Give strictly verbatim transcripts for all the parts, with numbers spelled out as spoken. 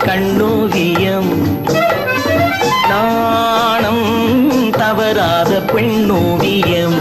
கண்ணோவியம் நாணம் தவறாத பெண்ணோவியம்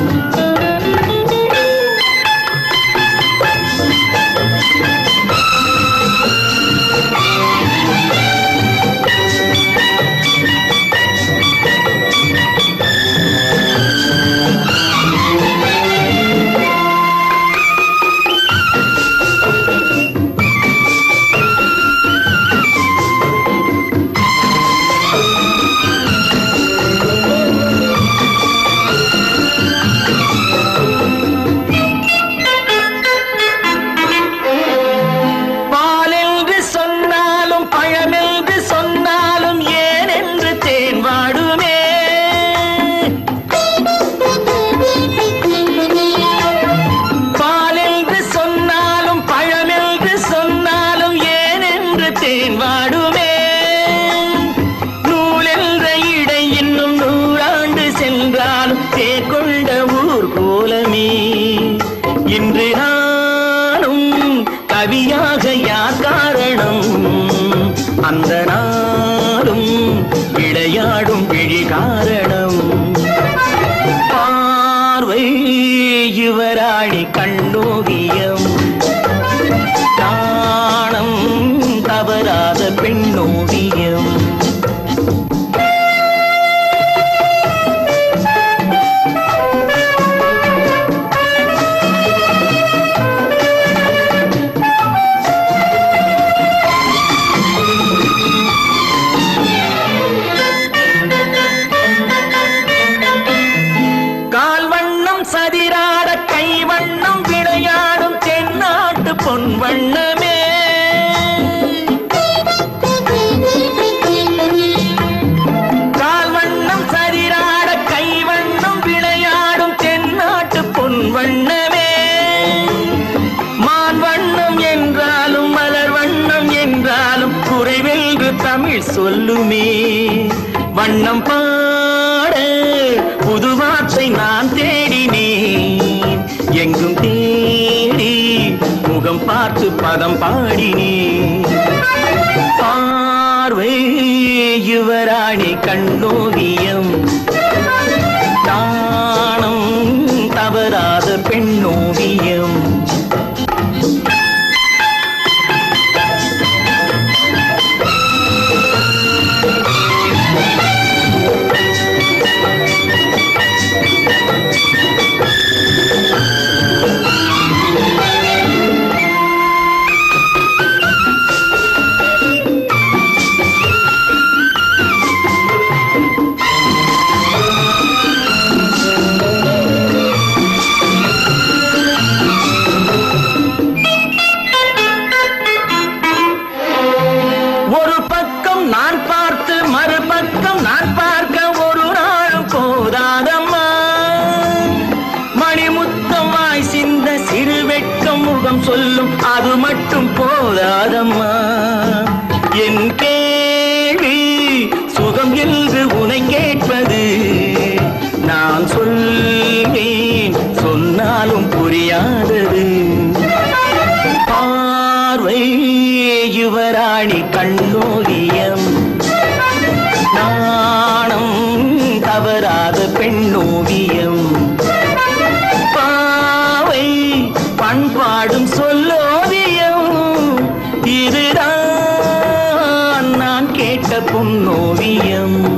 இன்று நானும் கவியாக யார் காரணம் அந்த நாளும் விளையாடும் விழி காரணம் பார்வை யுவராணி கண்ணோவியம் நாணம் தவறாத பெண்ணோவியம் சதிராட கை வண்ணம் விளையாடும் தென்னாட்டு பொன் வண்ணமே கால் வண்ணம் சதிராட கை வண்ணம் விளையாடும் தென்னாட்டு பொன் வண்ணமே மான் வண்ணம் என்றாலும் மலர் வண்ணம் என்றாலும் குறைவென்று தமிழ் சொல்லுமே வண்ணம் பாட புது வார்த்தை நான் தேடினேன் எங்கும் தேடி முகம் பார்த்து பதம் பாடினேன் பார்வை யுவராணி கண்ணோவியம் நாணம் தவறாத பெண்ணோவியம் நான் பார்த்து மறுபக்கம் நான் பார்க்க ஒரு நாளும் போதாதம்மா மணிமுத்தம் வாய் சிந்த சிறு வெட்கம் முகம் சொல்லும் அது மட்டும் போதாதம்மா என் கேள்வி சுகம் என்று உனை கேட்பது நான் சொல்வேன் சொன்னாலும் புரியாதது பார்வை யுவராணி கண்ணோவியம் நாணம் தவறாத பெண்ணோவியம் பாவை பண்பாடும் சொல்லோவியம் இதுதான் நான் கேட்ட பொன்னோவியம்